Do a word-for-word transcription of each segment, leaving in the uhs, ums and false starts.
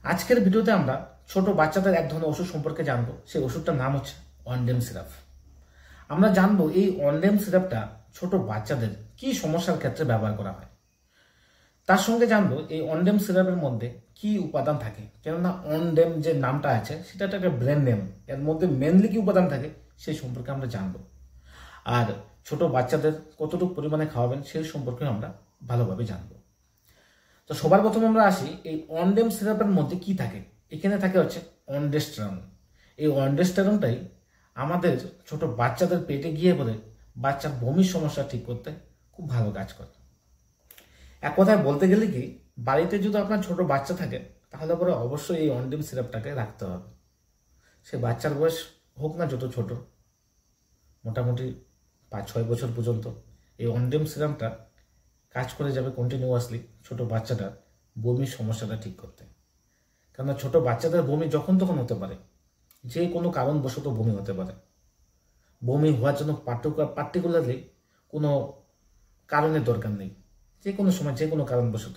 আজকের ভিডিওতে আমরা ছোট বাচ্চাদের এক ধরনের ওষুধ সম্পর্কে জানবো। সেই ওষুধটার নাম হচ্ছে অনডেম সিরাপ। আমরা জানবো এই অনডেম সিরাপটা ছোট বাচ্চাদের কি সমস্যার ক্ষেত্রে ব্যবহার করা হয়। তার সঙ্গে জানবো এই অনডেম সিরাপের মধ্যে কি উপাদান থাকে, কেননা অনডেম যে নামটা আছে সেটা একটা ব্র্যান্ড নেম, এর মধ্যে মেনলি কি উপাদান থাকে সেই সম্পর্কে আমরা জানবো। আর ছোট বাচ্চাদের কতটুকু পরিমাণে খাওয়াবেন সেই সম্পর্কে আমরা ভালোভাবে জানবো। তো সবার প্রথমে আমরা আসি এই অনডেম সিরাপের মধ্যে কি থাকে। এখানে থাকে হচ্ছে অনডেস্টেরন। এই অনডেস্টেরনটাই আমাদের ছোট বাচ্চাদের পেটে গিয়ে বলে বাচ্চার বমির সমস্যা ঠিক করতে খুব ভালো কাজ করে। এক কথায় বলতে গেলে কি, বাড়িতে যদি আপনার ছোট বাচ্চা থাকে তাহলে পরে অবশ্যই এই অনডেম সিরাপটাকে রাখতে হবে। সে বাচ্চার বয়স হোক না যত ছোট, মোটামুটি পাঁচ ছয় বছর পর্যন্ত এই অনডেম সিরাপটা কাজ করে যাবে কন্টিনিউয়াসলি ছোট বাচ্চাটার বমির সমস্যাটা ঠিক করতে। কেননা ছোট বাচ্চাদের বমি যখন তখন হতে পারে, যে কোনো কারণবশত বমি হতে পারে। বমি হওয়ার জন্য পার্টিকুলারলি কোনো কারণের দরকার নেই, যে কোনো সময় যে কোনো কারণবশত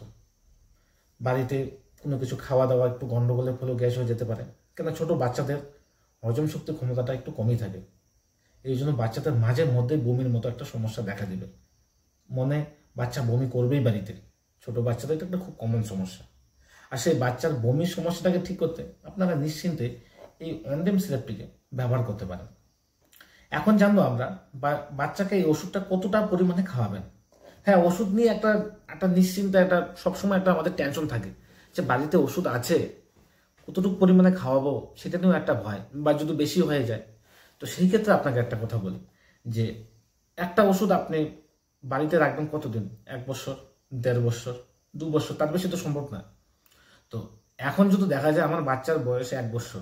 বাড়িতে কোনো কিছু খাওয়া দাওয়া একটু গন্ডগোলের ফলেও গ্যাস হয়ে যেতে পারে। কেন ছোট বাচ্চাদের হজম শক্তি ক্ষমতাটা একটু কমই থাকে, এই জন্য বাচ্চাদের মাঝে মধ্যে বমির মতো একটা সমস্যা দেখা দিবে। মনে বাচ্চা বমি করবেই বাড়িতে, ছোট বাচ্চাদের এটা একটা খুব কমন সমস্যা। আর সেই বাচ্চার বমির সমস্যাটাকে ঠিক করতে আপনারা নিশ্চিন্তে এই অনডেম সিরাপটিকে ব্যবহার করতে পারেন। এখন জানবো আমরা বাচ্চাকে এই ওষুধটা কতটা পরিমাণে খাওয়াবেন। হ্যাঁ, ওষুধ নিয়ে একটা একটা নিশ্চিন্তে একটা সবসময় একটা আমাদের টেনশন থাকে যে বাড়িতে ওষুধ আছে, কতটুকু পরিমাণে খাওয়াবো সেটা নিয়েও একটা ভয়, বা যদি বেশি হয়ে যায়। তো সেই ক্ষেত্রে আপনাকে একটা কথা বলি যে একটা ওষুধ আপনি বাড়িতে রাখবেন কতদিন, এক বছর, দেড় বছর, দু বছর, তার বেশি তো সম্ভব না। তো এখন যদি দেখা যায় আমার বাচ্চার বয়স এক বছর,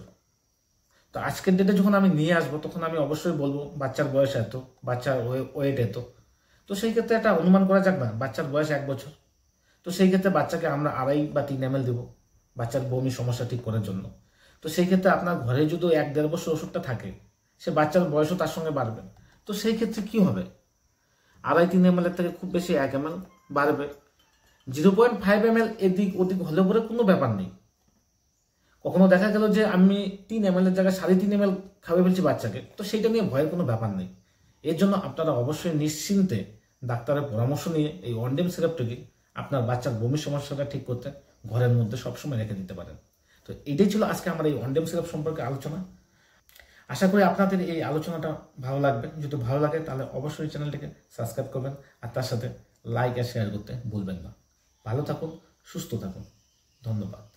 তো আজকের ডেটে যখন আমি নিয়ে আসবো তখন আমি অবশ্যই বলবো বাচ্চার বয়স এত, বাচ্চার ওয়েট এত। তো সেই ক্ষেত্রে একটা অনুমান করা যাক না, বাচ্চার বয়স এক বছর, তো সেই ক্ষেত্রে বাচ্চাকে আমরা আড়াই বা তিন এম এল দেবো বাচ্চার বমি সমস্যা ঠিক করার জন্য। তো সেই ক্ষেত্রে আপনার ঘরে যদি এক দেড় বছর ওষুধটা থাকে, সে বাচ্চার বয়সও তার সঙ্গে বাড়বে। তো সেই ক্ষেত্রে কি হবে, আড়াই তিন এম এল এর থেকে খুব বেশি এক এম এল বাড়বে। Zero point five M L এদিক ওদিক হলে পরে কোনো ব্যাপার নেই। কখনো দেখা গেল যে আমি তিন এম এল এর জায়গায় সাড়ে তিন এম এল খাবে ফেলছি বাচ্চাকে, তো সেইটা নিয়ে ভয়ের কোনো ব্যাপার নেই। এর জন্য আপনারা অবশ্যই নিশ্চিন্তে ডাক্তারের পরামর্শ নিয়ে এই অনডেম সিরাপটিকে আপনার বাচ্চার বমির সমস্যাটা ঠিক করতে ঘরের মধ্যে সবসময় রেখে দিতে পারেন। তো এটাই ছিল আজকে আমার এই অনডেম সিরাপ সম্পর্কে আলোচনা। আশা করি আপনাদের এই আলোচনাটা ভালো লাগবে। যদি ভালো লাগে তাহলে অবশ্যই চ্যানেলটিকে সাবস্ক্রাইব করবেন, আর তার সাথে লাইক আর শেয়ার করতে ভুলবেন না। ভালো থাকুন, সুস্থ থাকুন, ধন্যবাদ।